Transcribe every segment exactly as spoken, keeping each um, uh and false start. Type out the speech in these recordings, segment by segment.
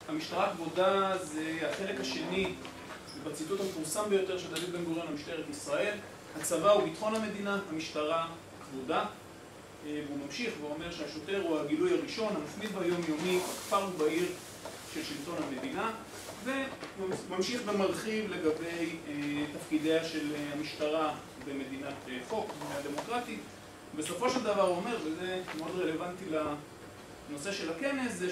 המשטרה כבודה זה החלק השני בציטוט המפורסם ביותר של דוד בן גוריון למשטרת ישראל. הצבא הוא ביטחון המדינה, המשטרה כבודה. והוא ממשיך ואומר שהשוטר הוא הגילוי הראשון, המתמיד ביום-יומי, בכפר ובעיר של שלטון המדינה, וממשיך ומרחיב לגבי תפקידיה של המשטרה במדינת חוק, במדינה דמוקרטית. בסופו של דבר הוא אומר, וזה מאוד רלוונטי לנושא של הכנס, זה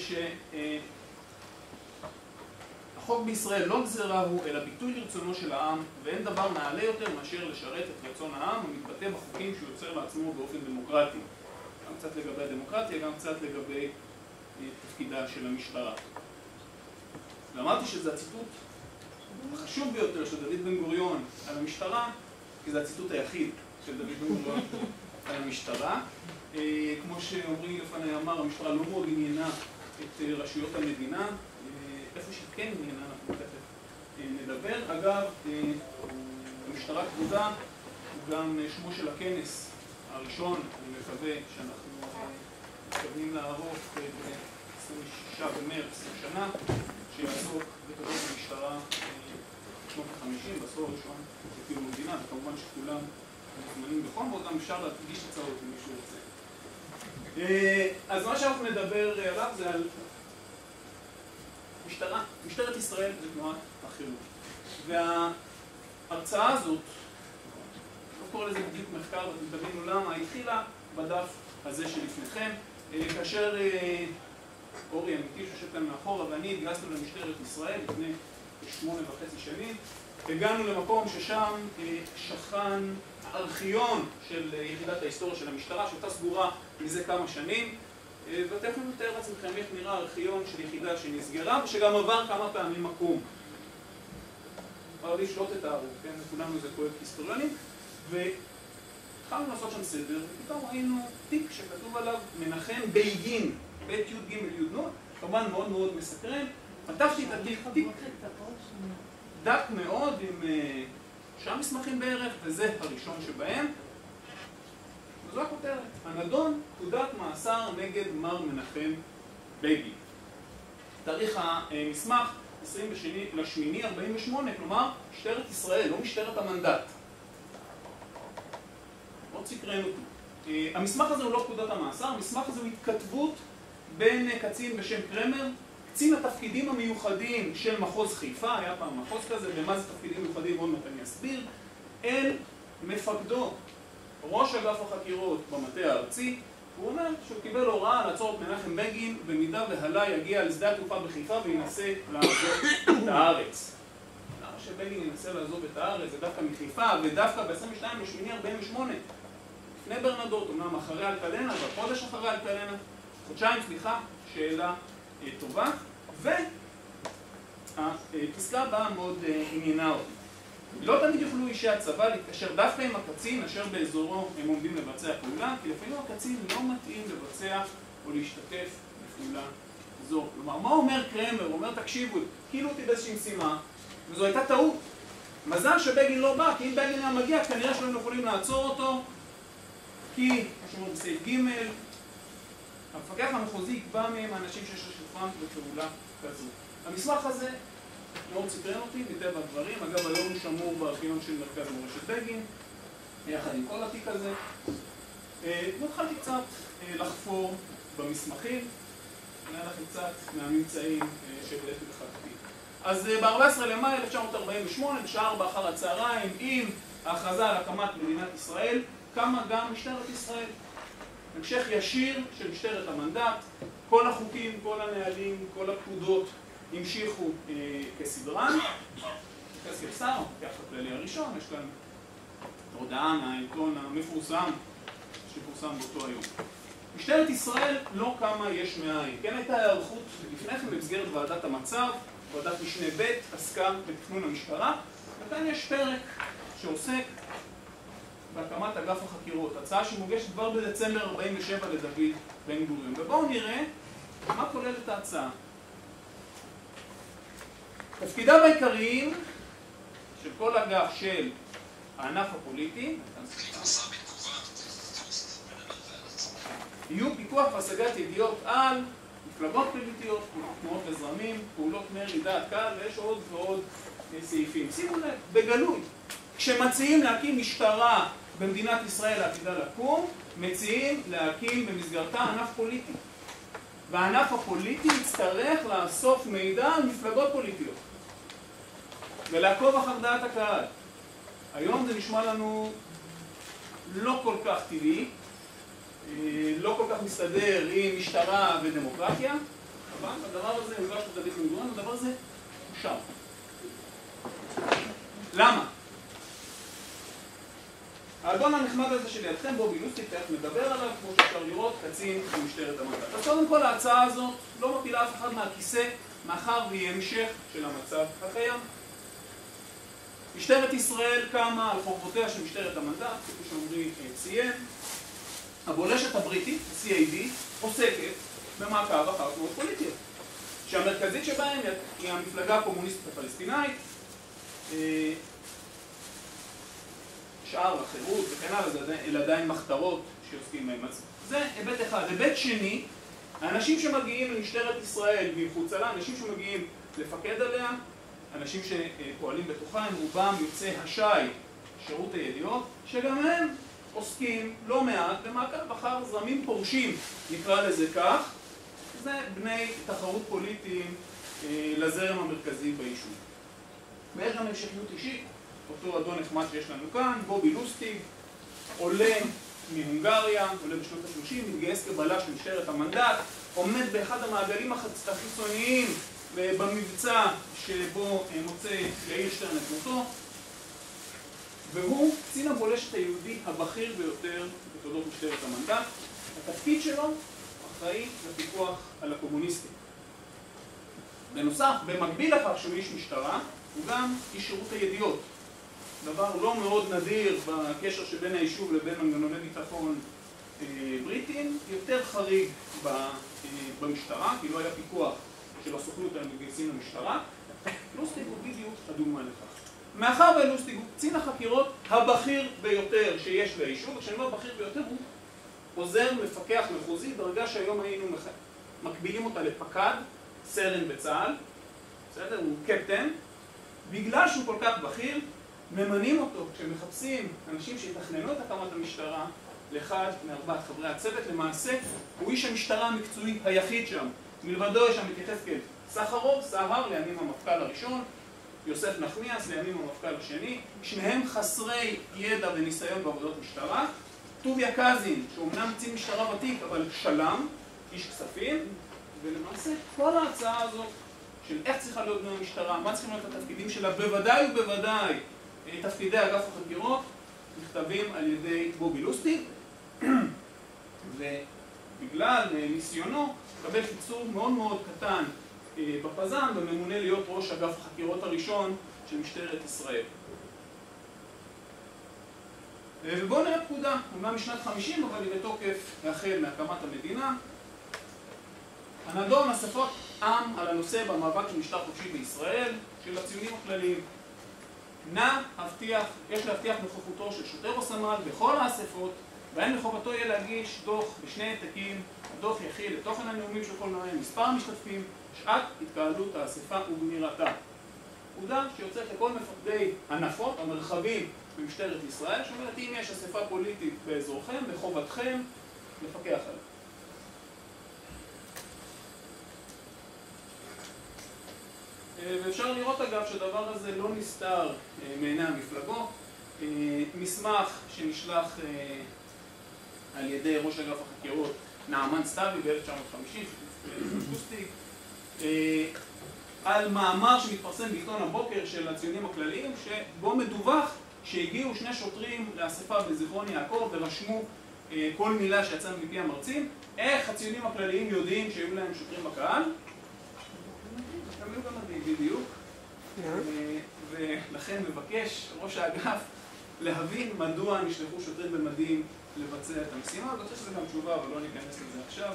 שהחוק בישראל לא גזירה הוא, אלא ביטוי לרצונו של העם, ואין דבר נעלה יותר מאשר לשרת את רצון העם, המתבטא בחוקים שהוא יוצר לעצמו באופן דמוקרטי. גם קצת לגבי הדמוקרטיה, גם קצת לגבי תפקידה של המשטרה. ואמרתי שזה הציטוט החשוב ביותר של דוד בן גוריון על המשטרה, כי זה הציטוט היחיד של דוד בן גוריון על המשטרה. כמו שאומרים לפני אמר, המשטרה לא מאוד עניינה את רשויות המדינה, איפה שכן עניינה אנחנו תכף נדבר. אגב, המשטרה כבודה הוא גם שמו של הכנס הראשון, אני מקווה שאנחנו מתכוונים לערוך ב-עשרים ושישה במרץ השנה, שיעסוק בתולדות המשטרה בשנות ה-חמישים, בעשור הראשון של קיום המדינה, וכמובן שכולם מוזמנים בכל מאוד, גם אפשר להגיש הצעות אם מישהו רוצה. אז מה שאנחנו נדבר עליו זה על משטרה. משטרת ישראל זה תנועת החירות. וההרצאה הזאת, לא קורא לזה בדיוק מחקר, ואתם תבינו למה, התחילה בדף הזה שלפניכם, כאשר אורי אמיתי שיושב כאן מאחורה ואני התגייסנו למשטרת ישראל לפני שמונה וחצי שנים. הגענו למקום ששם שכן הארכיון של יחידת ההיסטוריה של המשטרה, שהייתה סגורה מזה כמה שנים, ואתם יכולים לתאר לעצמכם איך נראה הארכיון של יחידה שנסגרה ושגם עבר כמה פעמים מקום. אבל לשלוט את הערוב, כן? לכולנו זה פרויקט היסטוריונים, והתחלנו לעשות שם סדר, ופתאום ראינו תיק שכתוב עליו מנחם בייגין, בית י' ג' י' נ', כמובן מאוד מאוד מסקרן. פתחתי את התיק, תיק דק מאוד עם שעה מסמכים בערך, וזה הראשון שבהם. וזו הכותרת, הנדון פקודת מאסר נגד מר מנחם בייגין. תאריך המסמך עשרים לשמיני ארבעים ושמונה, כלומר משטרת ישראל, לא משטרת המנדט. מאוד סקרן אותי. המסמך הזה הוא לא פקודת המאסר, המסמך הזה הוא התכתבות בין קצין בשם קרמר, קצין התפקידים המיוחדים של מחוז חיפה, היה פעם מחוז כזה, ומה זה תפקידים מיוחדים, עוד מעט אני אסביר, אל מפקדו, ראש אגף החקירות במטה הארצי. הוא אומר שהוא קיבל הוראה לעצור את מנחם בגין במידה והלה יגיע לשדה התעופה בחיפה וינסה לעזוב את הארץ. למה שבגין ינסה לעזוב את הארץ? זה דווקא מחיפה, ודווקא ב-עשרים ושתיים לשמיני ארבעים ושמונה, לפני ברנדות, אומנם אחרי אלקלנה, בחודש אחרי אלקלנה, חודשיים, סליחה, שאלה טובה, והפסקה הבאה מאוד עניינה אותי. לא תמיד יוכלו אישי הצבא להתקשר דווקא עם הקצין אשר באזורו הם עומדים לבצע פעולה, כי לפעמים הקצין לא מתאים לבצע או להשתתף בפעולה זו. כלומר, מה אומר קרמר? הוא אומר, תקשיבו, כאילו אותי באיזושהי משימה, וזו הייתה טעות. מזל שבגין לא בא, כי אם בגין היה מגיע, כנראה שלא יכולים לעצור אותו, כי, כמו בסעיף ג', המפקח המחוזי יקבע מהם האנשים שיש לשתפם בפעולה כזו. המסמך הזה מאוד סקרן אותי, מטבע הדברים. אגב, היום הוא שמור בארכיון של מרכז מורשת בגין, יחד עם כל התיק הזה. והתחלתי קצת לחפור במסמכים, נראה לכם קצת מהממצאים שהבאתי בחקתי. אז ב-ארבעה עשר למאי אלף תשע מאות ארבעים ושמונה, בשעה ארבע אחר הצהריים, עם ההכרזה על הקמת מדינת ישראל, קמה גם משטרת ישראל. המשך ישיר של משטרת המנדט, כל החוקים, כל הנהלים, כל הפקודות המשיכו אה, כסדרן. מתייחס כשר, המפקח הכללי הראשון, יש כאן הודעה מהעיתון המפורסם שפורסם באותו היום. משטרת ישראל לא קמה יש מאין. כן, הייתה הערכות לפני כן במסגרת ועדת המצב, ועדת משנה ב' עסקה בתכנון המשטרה, וכאן יש פרק שעוסק בהקמת אגף החקירות, הצעה שמוגשת כבר בדצמבר ארבעים ושבע לדוד בן גוריון. ובואו נראה מה כוללת ההצעה. תפקידיו העיקריים של כל אגף של הענף הפוליטי יהיו פיקוח והשגת ידיעות על מפלגות פוליטיות, תנועות לזרמים, פעולות מרי דעת קהל, ויש עוד ועוד סעיפים. שימו לב, בגלוי, כשמציעים להקים משטרה במדינת ישראל העתידה לקום, מציעים להקים במסגרתה ענף פוליטי. והענף הפוליטי יצטרך לאסוף מידע על מפלגות פוליטיות ולעקוב אחר דעת הקהל. היום זה נשמע לנו לא כל כך טבעי, לא כל כך מסתדר עם משטרה ודמוקרטיה, אבל הדבר הזה, אני יודע שאתה דוד בן-גוריון, הדבר הזה אושר. למה? האדון הנחמד הזה שלידכם, בובי לוסטיג, תכף מדבר עליו, כמו שאפשר לראות, קצין במשטרת המנדט. אז קודם כל ההצעה הזאת לא מפילה אף אחד מהכיסא, מאחר והיא המשך של המצב הקיים. משטרת ישראל קמה על חורבותיה של משטרת המנדט, כפי שעמרי ציין. הבולשת הבריטית, סי איי די, עוסקת במעקב אחר תנועות פוליטיות, שהמרכזית שבהן היא המפלגה הקומוניסטית הפלסטינאית, שאר החירות וכן הלאה, אלה עדיין מחתרות שעוסקים בהם. זה היבט אחד. היבט שני, האנשים שמגיעים למשטרת ישראל מחוצה לה, אנשים שמגיעים לפקד עליה, אנשים שפועלים בתוכה, הם רובם יוצאי הש"י, שירות הידיעות, שגם הם עוסקים לא מעט במעקב אחר זרמים פורשים, נקרא לזה כך. זה בני תחרות פוליטיים לזרם המרכזי ביישוב. ויש גם המשכיות אישית, אותו אדון נחמד שיש לנו כאן, בובי לוסטיג, עולה מהונגריה, עולה בשנות ה-שלושים, מתגייס כבלש במשטרת המנדט, עומד באחד המעגלים החיצוניים במבצע שבו מוצא יאיר שטרן את מותו, והוא קצין הבולשת היהודי הבכיר ביותר בתולדות משטרת המנדט. התפקיד שלו אחראי לפיקוח על הקומוניסטים. בנוסף, במקביל לכך שהוא איש משטרה, הוא גם איש שירות הידיעות. דבר לא מאוד נדיר בקשר שבין היישוב לבין מנגנוני ביטחון בריטים, יותר חריג במשטרה, כי לא היה פיקוח של הסוכנות על מתגייסים למשטרה. לוסטיג הוא בדיוק הדוגמה לכך. מאחר ולוסטיג הוא קצין החקירות הבכיר ביותר שיש ליישוב, וכשאני אומר בכיר ביותר הוא עוזר מפקח מחוזי, דרגה שהיום היינו מקבילים אותה לפקד, סרן בצה"ל, בסדר? הוא קפטן. בגלל שהוא כל כך בכיר, ממנים אותו כשמחפשים אנשים שיתכננו את הקמת המשטרה לאחד מארבעת חברי הצוות. למעשה הוא איש המשטרה המקצועי היחיד שם. מלבדו יש שם את יחזקאל סחרוב, סהר לימים המפכ"ל הראשון, יוסף נחמיאס לימים המפכ"ל השני, שניהם חסרי ידע וניסיון בעבודות משטרה. טוביה קזין, שאומנם קצין משטרה ותיק אבל שלם, איש כספים, ולמעשה כל ההצעה הזאת של איך צריכה להיות בני המשטרה, מה צריכים להיות התפקידים שלה, בוודאי ובוודאי תפקידי אגף החקירות, נכתבים על ידי בובי לוסטיג, ובגלל ניסיונו קבל קיצור מאוד מאוד קטן בפז"ם וממונה להיות ראש אגף החקירות הראשון של משטרת ישראל. ובואו נראה פקודה, אומנם משנת חמישים, אבל היא בתוקף החל מהקמת המדינה. הנדון אספות עם על הנושא במאבק של משטר חופשי בישראל של הציונים הכלליים. נא הבטיח, יש להבטיח נוכחותו של שוטר או סמל בכל האספות, בהן מחובתו יהיה להגיש דוח בשני העתקים. הדוח יכיל את תוכן הנאומים של כל נואם, מספר המשתתפים, שעת התקהלות האספה וגמירתה. פקודה שיוצאת לכל מפקדי הנפות, המרחבים במשטרת ישראל, שאומרת אם יש אספה פוליטית באזורכם, בחובתכם לפקח עליה. ואפשר לראות אגב שהדבר הזה לא נסתר מעיני המפלגות. מסמך שנשלח על ידי ראש אגף החקירות נעמן סתיוי ב-אלף תשע מאות חמישים, לוסטיג, על מאמר שמתפרסם בעיתון הבוקר של הציונים הכלליים, שבו מדווח שהגיעו שני שוטרים לאספה בזיכרון יעקב ורשמו כל מילה שיצאה מפי המרצים. איך הציונים הכלליים יודעים שהיו להם שוטרים בקהל? הם היו גם מדהים בדיוק, ולכן מבקש ראש האגף להבין מדוע נשלחו שוטרים במדים לבצע את המשימה. אני חושב שזה גם תשובה, אבל לא ניכנס לזה עכשיו.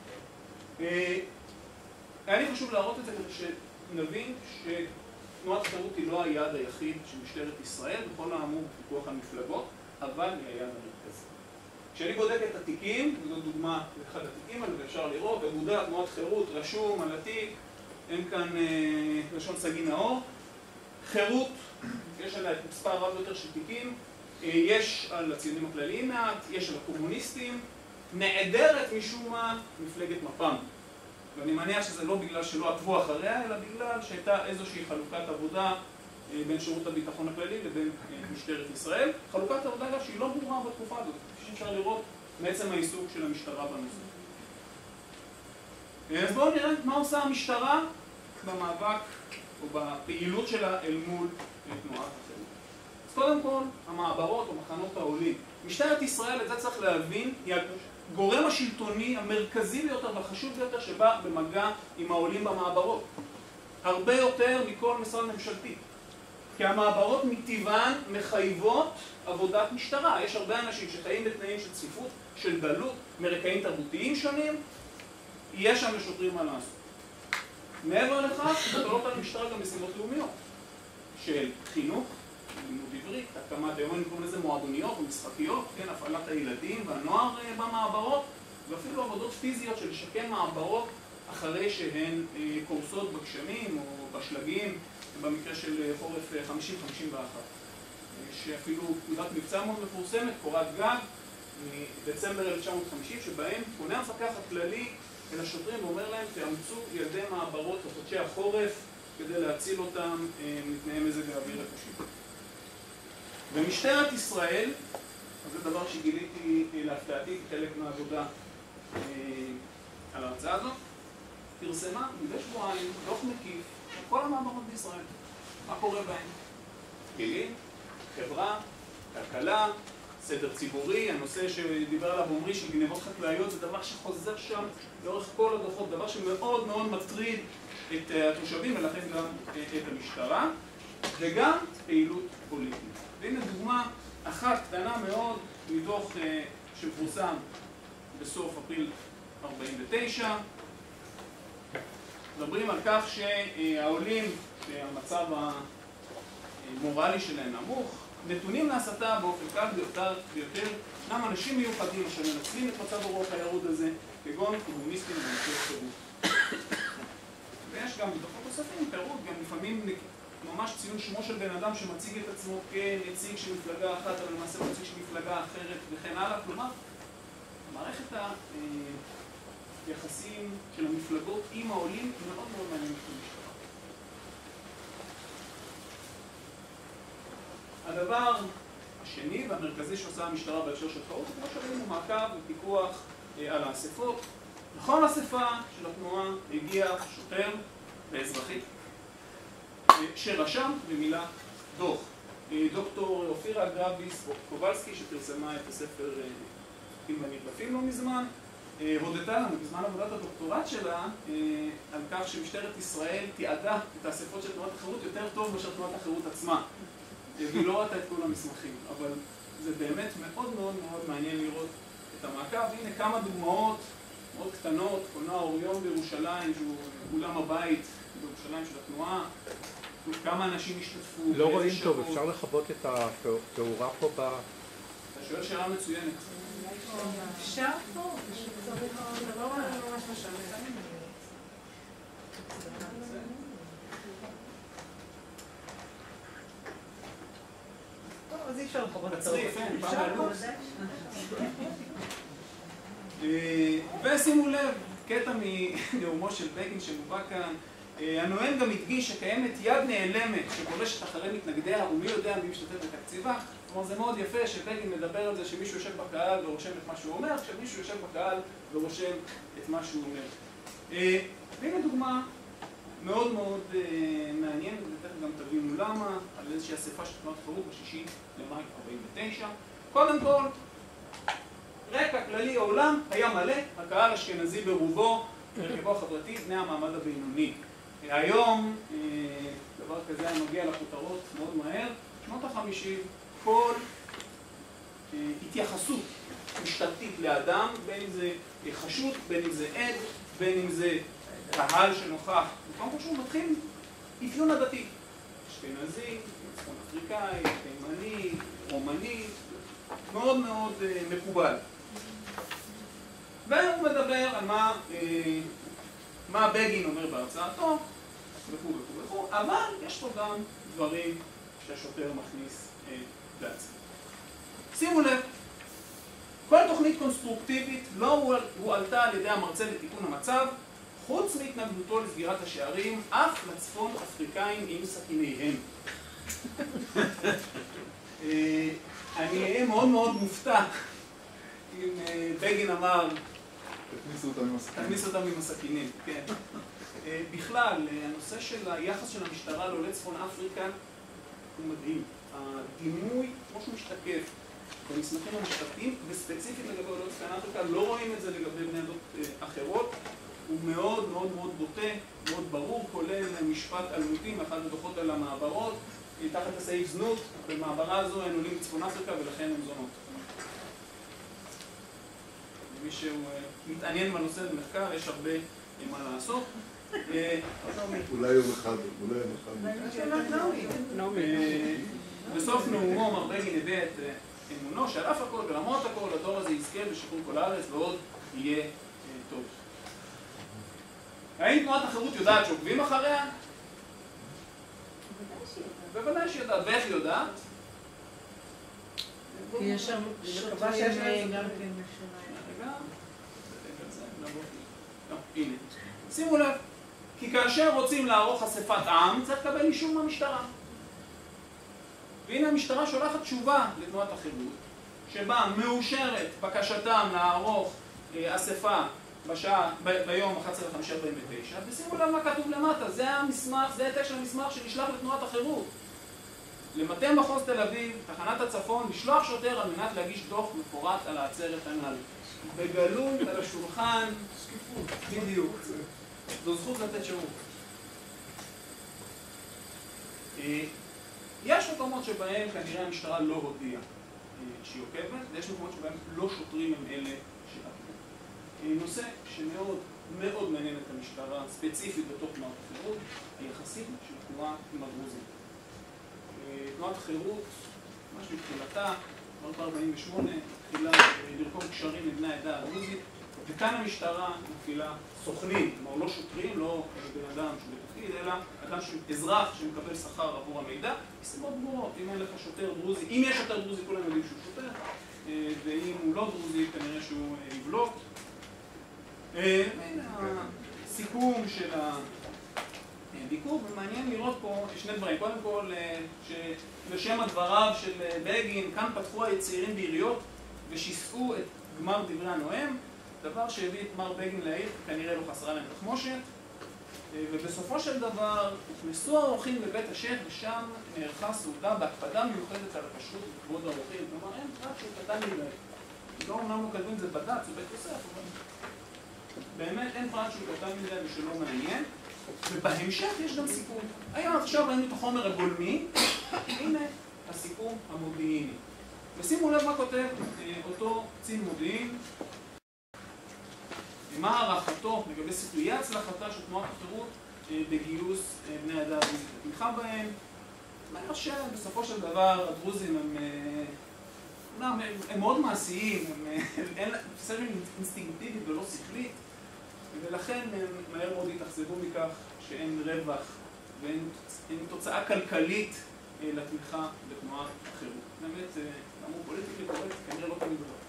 היה לי חשוב להראות את זה כדי שנבין שתנועת חירות היא לא היעד היחיד של משטרת ישראל, בכל האמור בפיקוח על מפלגות, אבל היא היעד המרכזי. כשאני בודק את התיקים, זו דוגמה לאחד התיקים האלה, ואפשר לראות, אגודה, תנועת חירות, רשום על התיק, אין כאן אה, לשון סגי נאור. חירות, יש עליה את מספר רב יותר של תיקים, אה, יש על הציונים הכלליים מעט, יש על הקומוניסטים, נעדרת משום מה מפלגת מפ"ם. ואני מניח שזה לא בגלל שלא עקבו אחריה, אלא בגלל שהייתה איזושהי חלוקת עבודה בין שירות הביטחון הכללי לבין משטרת ישראל. חלוקת עבודה אגב שהיא לא ברורה בתקופה הזאת, כפי שאפשר לראות מעצם העיסוק של המשטרה בנושא. אז בואו נראה מה עושה המשטרה במאבק או בפעילות שלה אל מול תנועת החירות. אז קודם כל, המעברות או מחנות העולים. משטרת ישראל, את זה צריך להבין, היא הגורם השלטוני המרכזי ביותר והחשוב ביותר שבא במגע עם העולים במעברות. הרבה יותר מכל משרד ממשלתי. כי המעברות מטבען מחייבות עבודת משטרה. יש הרבה אנשים שחיים בתנאים של צפיפות, של דלות, מרקעים תרבותיים שונים, יש שם לשוטרים מה לעשות. מעבר לכך, מוטלות על המשטרה גם משימות לאומיות של חינוך, לימוד עברית, הקמת, היום אני קוראים לזה מועדוניות ומשחקיות, כן, הפעלת הילדים והנוער במעברות, ואפילו עבודות פיזיות של לשקם מעברות אחרי שהן קורסות בגשמים או בשלגים, במקרה של חורף חמישים חמישים ואחת. יש אפילו פקודת מבצע מאוד מפורסמת, קורת גג, מדצמבר אלף תשע מאות חמישים, שבהם פונה המפקח הכללי אל השוטרים ואומר להם, תאמצו ילדי מעברות לחודשי החורף כדי להציל אותם מתנאי מזג האוויר הקשים. במשטרת ישראל, זה דבר שגיליתי להפתעתי כחלק מהעבודה על ההרצאה הזאת, פרסמה מדי שבועיים דוח מקיף על כל המעברות בישראל. מה קורה בהם? כלים, חברה, כלכלה, סדר ציבורי, הנושא שדיבר עליו עומרי של גנבות חקלאיות, זה דבר שחוזר שם לאורך כל הדוחות, דבר שמאוד מאוד מטריד את התושבים ולכן גם את המשטרה, וגם פעילות פוליטית. והנה דוגמה אחת קטנה מאוד מדוח שפורסם בסוף אפריל ארבעים ותשע. מדברים על כך שהעולים, שהמצב המורלי שלהם נמוך, נתונים להסתה באופן קל ביותר, ביותר גם אנשים מיוחדים אשר מנצלים את מצב הרוח הירוד הזה, כגון קומוניסטים וממשלת חירות. ויש גם בדוחות נוספים, פירוט, גם לפעמים ממש ציון שמו של בן אדם שמציג את עצמו כנציג של מפלגה אחת, אבל למעשה נציג של מפלגה אחרת וכן הלאה. כלומר, מערכת היחסים של המפלגות עם העולים היא מאוד מאוד מעניינת במשטרה. הדבר השני והמרכזי שעושה המשטרה בהקשר של חירות, כמו שראינו, מעקב ופיקוח על האספות. לכל אספה של התנועה הגיע שוטר ואזרחי שרשם במילא דוח. דוקטור אופירה גרביס קובלסקי, שפרסמה את הספר פילמנית בפילם לא מזמן, הודתה לנו בזמן עבודת הדוקטורט שלה על כך שמשטרת ישראל תיעדה את האספות של תנועת החירות יותר טוב מאשר תנועת החירות עצמה. והיא לא ראתה את כל המסמכים, אבל זה באמת מאוד מאוד מאוד מעניין לראות את המעקב. הנה כמה דוגמאות מאוד קטנות, קולנוע אוריון בירושלים, שהוא אולם הבית בירושלים של התנועה, כמה אנשים השתתפו. לא רואים טוב, אפשר לכבות את התאורה פה ב... אתה שואל שאלה מצוינת. אפשר פה? זה לא ממש משנה. אז אי אפשר לכבות את תצריף, אין, פעם אפשר העלו. פה? ושימו לב, קטע מנאומו של בגין שמובא כאן, הנואם גם הדגיש שקיימת יד נעלמת שגולשת אחרי מתנגדיה ומי יודע מי משתתף בתקציבה. כלומר זה מאוד יפה שבגין מדבר על זה שמישהו יושב בקהל ורושם את מה שהוא אומר, כשמישהו יושב בקהל ורושם את מה שהוא אומר. והנה דוגמה מאוד מאוד מעניינת, ותכף גם תבינו למה, על איזושהי אספה של תנועת חירות בשישי למאי ארבעים ותשע. קודם כל, רקע כללי העולם היה מלא, הקהל אשכנזי ברובו, הרכבו החברתי, בני המעמד הבינוני. היום, דבר כזה מגיע לכותרות מאוד מהר, שנות החמישים, כל התייחסות משטרתית לאדם, בין אם זה חשוד, בין אם זה עד, בין אם זה קהל שנוכח, וכמה פשוט מתחיל אפיון הדתי. אשכנזי, צפון אפריקאי, תימני, רומני, מאוד מאוד מקובל. והוא מדבר על מה, מה בגין אומר בהרצאתו, וכו' וכו' וכו', אבל יש פה גם דברים שהשוטר מכניס בעצמו. שימו לב, כל תוכנית קונסטרוקטיבית לא הועלתה על ידי המרצה לתיקון המצב, חוץ מהתנגדותו לסגירת השערים, אף לצפון אפריקאים עם סכיניהם. אני אהיה מאוד מאוד מופתע אם בגין אמר תכניסו אותם עם הסכינים. בכלל, הנושא של היחס של המשטרה לעולי צפון אפריקה הוא מדהים. הדימוי, כמו שהוא משתקף במסמכים המשפטיים, וספציפית לגבי עולי צפון אפריקה, לא רואים את זה לגבי בני עדות אחרות, הוא מאוד מאוד מאוד בוטה, מאוד ברור, כולל משפט אלמותי מאחד הדוחות על המעברות, תחת הסעיף זנות, במעברה הזו הם עולים מצפון אפריקה ולכן הם זונות. מי שהוא מתעניין בנושא במחקר, יש הרבה מה לעשות. אולי יום אחד, אולי יום אחד. בסוף נאומו מר בגין הביא את אמונו שעל אף הכל ולמרות הכל הדור הזה יזכה בשחרור כל הארץ ועוד יהיה טוב. האם תנועת החירות יודעת שעוקבים אחריה? בוודאי שהיא יודעת. ואיך היא יודעת? כי יש שם שוטרים גם כן משנה. הנה. שימו לב, כי כאשר רוצים לערוך אספת עם, צריך לקבל אישור מהמשטרה. והנה המשטרה שולחת תשובה לתנועת החירות, שבה מאושרת בקשתם לערוך אספה בשעה, ביום אחת עשרה במאי ארבעים ותשע, ושימו לב מה כתוב למטה, זה המסמך, זה העתק של המסמך שנשלח לתנועת החירות. למטה מחוז תל אביב, תחנת הצפון, לשלוח שוטר על מנת להגיש דוח מפורט על העצרת הנ"ל. בגלוי על השולחן, בדיוק. זו זכות לתת שירות. יש מקומות שבהם כנראה המשטרה לא הודיעה שהיא עוקבת, ויש מקומות שבהם לא שוטרים הם אלה שעקבו. נושא שמאוד מאוד מעניין את המשטרה, ספציפית בתוך תנועת החירות, היחסים של תנועה עם הדרוזים. תנועת החירות, ממש מתחילתה, ב-ארבעים ושמונה, התחילה לרקום קשרים לבני העדה הדרוזית, וכאן המשטרה מפעילה סוכנים, כלומר לא שוטרים, לא בן אדם שהוא בתפקיד, אלא אדם אזרח שמקבל שכר עבור המידע, מסיבות ברורות. אם אין לך שוטר דרוזי, אם יש שוטר דרוזי, כולם יודעים שהוא שוטר, ואם הוא לא דרוזי, כנראה שהוא יבלוט. הסיכום של הביקור, ומעניין לראות פה שני דברים. קודם כל, שלשם הדבריו של בגין, כאן פתחו הצעירים בעיריות ושיסעו את גמר דברי הנואם, דבר שהביא את מר בגין להעיד, כנראה לא חסרה להם תחמושת, ובסופו של דבר הוכנסו האורחים לבית השייח ושם נערכה סעודה בהקפדה מיוחדת על הכשרות וכבוד האורחים. כלומר, אין פרט שהוא קטן מדי. לא אומנם לא כתבו את זה בד"ץ או בית יוסף, אבל באמת אין פרט שהוא קטן מדי ושלא מעניין. ובהמשך יש גם סיכום. היום עכשיו ראינו את החומר הגולמי, הנה הסיכום המודיעיני. ושימו לב מה כותב אותו קצין מודיעין, מה הערכתו לגבי סיכויי הצלחתה של תנועת החירות בגיוס בני העדה הדרוזית לתמיכה בהם. אומר שבסופו של דבר הדרוזים הם, הם, הם מאוד מעשיים, הם תפיסה אינסטינקטיבית ולא שכלית, ולכן הם מהר מאוד התאכזבו מכך שאין רווח ואין תוצאה כלכלית לתמיכה בתנועת החירות. באמת, אמרו פוליטיקלי קורקט, כנראה לא תמיד דבר.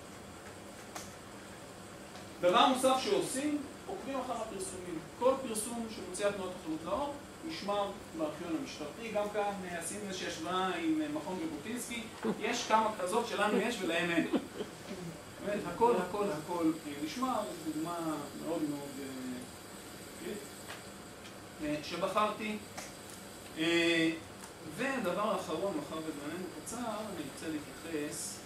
דבר נוסף שעושים, עוקבים אחר הפרסומים. כל פרסום שמוציאה תנועת החירות לאור נשמר בארכיון המשטרתי. גם כאן עשינו איזושהי השוואה עם מכון ז'בוטינסקי. יש כמה כזאת שלנו יש ולהם אין. באמת, הכל, הכל, הכל נשמר. זו דוגמה מאוד מאוד שבחרתי. ודבר אחרון, מחר בזמננו קצר, אני רוצה להתייחס.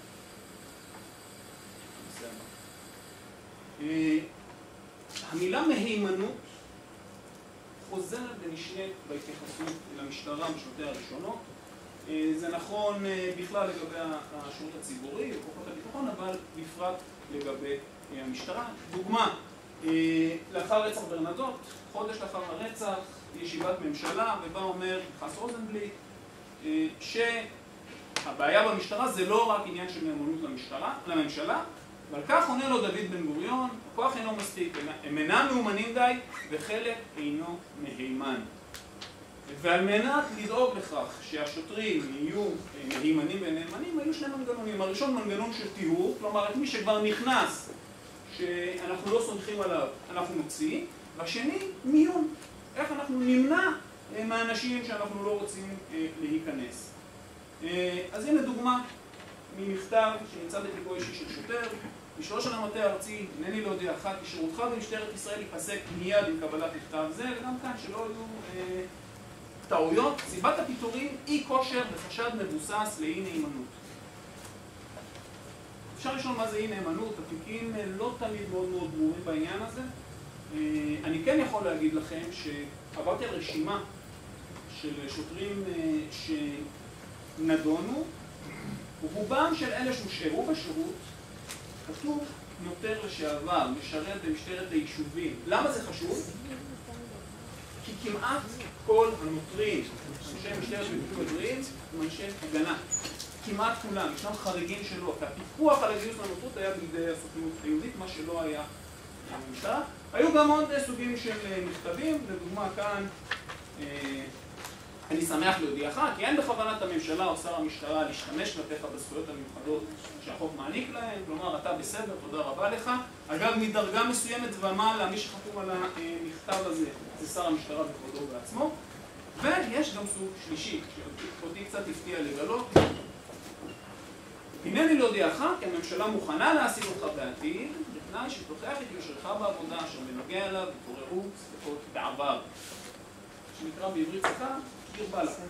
המילה מהימנות חוזרת ונשנית בהתייחסות למשטרה בשנותיה הראשונות. זה נכון בכלל לגבי השירות הציבורי וכוחות הביטחון, אבל בפרט לגבי המשטרה. דוגמה, לאחר רצח ברנדות, חודש לאחר הרצח, ישיבת ממשלה, ובה אומר חס רוזנבליט, שהבעיה במשטרה זה לא רק עניין של מהימנות למשטרה, לממשלה, ועל כך עונה לו דוד בן גוריון, הכוח אינו מספיק, הם אינם מאומנים די, וחלק אינו מהימן. ועל מנת לדאוג לכך שהשוטרים יהיו מהימנים ונאמנים, היו שני מנגנונים. הראשון מנגנון של טיהור, כלומר את מי שכבר נכנס, שאנחנו לא סומכים עליו, אנחנו נוציא, והשני, מיון. איך אנחנו נמנע מהאנשים שאנחנו לא רוצים להיכנס. אז הנה דוגמה ממכתב שנמצא בטיפו אישי של שוטר, בשלוש על המטה הארצי, הנני להודיעך כי שירותך במשטרת ישראל ייפסק מיד עם קבלת מכתב זה, וגם כאן שלא היו אה, טעויות. סיבת הפיטורים אי כושר בחשד מבוסס לאי נאמנות. אפשר לשאול מה זה אי נאמנות, התיקים לא תמיד מאוד מאוד ברורים בעניין הזה. אה, אני כן יכול להגיד לכם שעברתי על רשימה של שוטרים אה, שנדונו, ורובם של אלה שהושארו בשירות כתוב נוטר לשעבר, משרת במשטרת היישובים. למה זה חשוב? כי כמעט כל הנוטרים, אנשי משטרת היישובים, הם אנשי הגנה. כמעט כולם, ישנם חריגים שלא. הפיקוח על הגיוס לנוטרות היה בידי הסוכנות היהודית, מה שלא היה במשטרה. היו גם עוד סוגים של מכתבים, לדוגמה כאן, אני שמח להודיעך, כי אין בכוונת הממשלה או שר המשטרה להשתמש כלפיך בזכויות המיוחדות שהחוק מעניק להם, כלומר, אתה בסדר, תודה רבה לך. אגב, מדרגה מסוימת ומעלה, מי שחתום על המכתב הזה זה שר המשטרה בכבודו בעצמו. ויש גם סוג שלישי, שאותי קצת הפתיע לגלות. הנני להודיעך, כי הממשלה מוכנה להעסיק אותך בעתיד, בתנאי שתוכיח את יושרך בעבודה אשר בנוגע אליו התעוררו ספקות בעבר. שנקרא בעברית צחה, קרבה לה.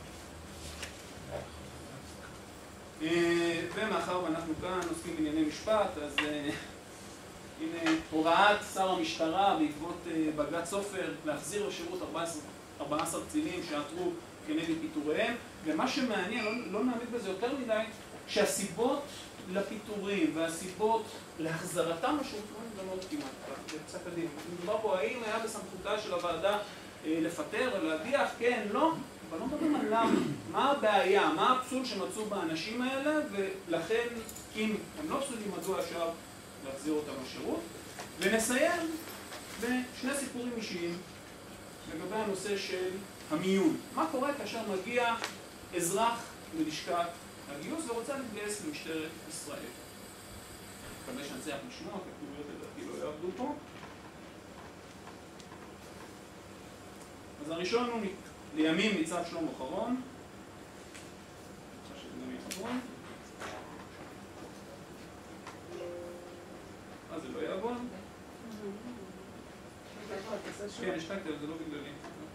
ומאחר ואנחנו כאן עוסקים בענייני משפט, אז הנה הוראת שר המשטרה בעקבות בג"ץ סופר להחזיר לשירות ארבעה עשר קצינים שעתרו כנגד פיטוריהם, ומה שמעניין, לא, לא נעמיד בזה יותר מדי, שהסיבות לפיטורים והסיבות להחזרתם לשירות לא נדונות כמעט בפסק הדין. מדובר פה האם היה בסמכותה של הוועדה לפטר או להדיח, כן, לא, אבל לא מדברים על למה, מה הבעיה, מה הפסול שמצאו באנשים האלה, ולכן אם הם לא פסולים, מדוע אפשר להחזיר אותם לשירות. ונסיים בשני סיפורים אישיים לגבי הנושא של המיון. מה קורה כאשר מגיע אזרח ללשכת הגיוס ורוצה להתגייס למשטרת ישראל? מקווה שנצליח לשמוע, כי הכתוביות לדעתי לא יעבדו פה. אז הראשון הוא לימים ניצב שלמה חרון. אז זה לא יעבוד. כן, השתקתי, אבל זה לא בגללי.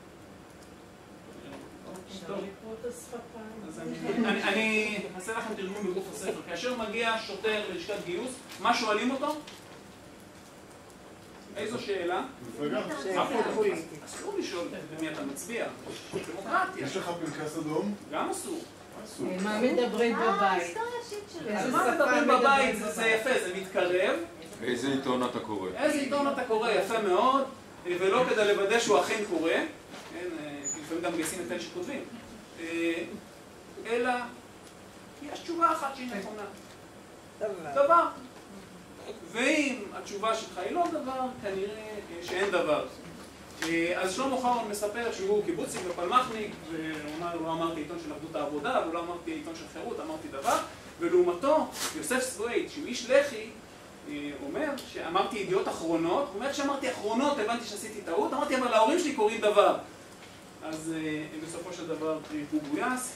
אני אעשה לכם תרגום בגוף הספר. כאשר מגיע שוטר ללשכת גיוס, מה שואלים אותו? איזו שאלה? אסור לשאול במי אתה מצביע. דמוקרטיה. יש לך פנקס אדום? גם אסור. מה מדברים בבית? אז מה מדברים בבית? זה יפה, זה מתקרב. איזה עיתון אתה קורא? איזה עיתון אתה קורא? יפה מאוד. ולא כדי לוודא שהוא אכן קורא. לפעמים גם גייסים את אלה שכותבים. אלא יש תשובה אחת שהיא נכונה. דבר. ואם התשובה שלך היא לא דבר, כנראה שאין דבר. אז שלמה חרון מספר שהוא קיבוצניק ופלמחניק, והוא אמר, לא אמרתי עיתון של אחדות העבודה, והוא לא אמרתי עיתון של חירות, אמרתי דבר. ולעומתו, יוסף סווייט, שהוא איש לח"י, אומר שאמרתי ידיעות אחרונות, הוא אומר שאמרתי אחרונות, הבנתי שעשיתי טעות, אמרתי אבל ההורים שלי קוראים דבר. אז בסופו של דבר הוא גויס.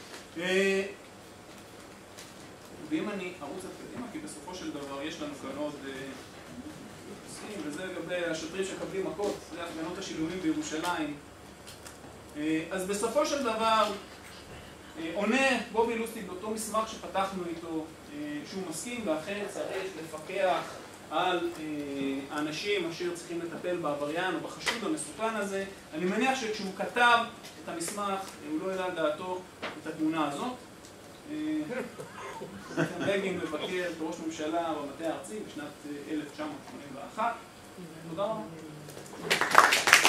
ואם אני ארוץ את קדימה, כי בסופו של דבר יש לנו כאן עוד נושאים, וזה לגבי השוטרים שקבלים מכות, זה הפגנות השילומים בירושלים. אז בסופו של דבר עונה בובי לוסטיג באותו מסמך שפתחנו איתו, שהוא מסכים, ואכן צריך לפקח על האנשים אשר צריכים לטפל בעבריין או בחשוד המסוכן הזה. אני מניח שכשהוא כתב את המסמך, הוא לא העלה על דעתו את התמונה הזאת. בגין מבקר כראש ממשלה במטה הארצי בשנת אלף תשע מאות שמונים ואחת. תודה רבה.